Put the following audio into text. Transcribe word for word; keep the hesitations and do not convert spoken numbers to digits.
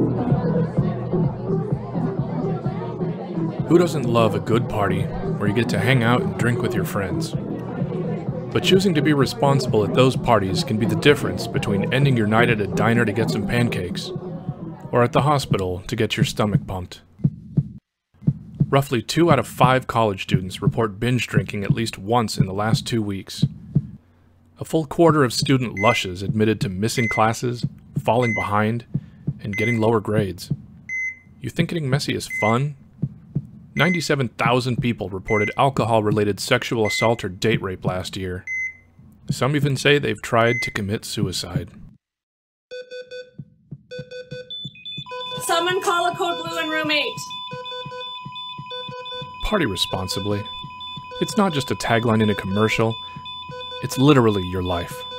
Who doesn't love a good party where you get to hang out and drink with your friends? But choosing to be responsible at those parties can be the difference between ending your night at a diner to get some pancakes, or at the hospital to get your stomach pumped. Roughly two out of five college students report binge drinking at least once in the last two weeks. A full quarter of student lushes admitted to missing classes, falling behind, and getting lower grades. You think getting messy is fun? ninety-seven thousand people reported alcohol-related sexual assault or date rape last year. Some even say they've tried to commit suicide. Someone call a code blue in room eight. Party responsibly. It's not just a tagline in a commercial, it's literally your life.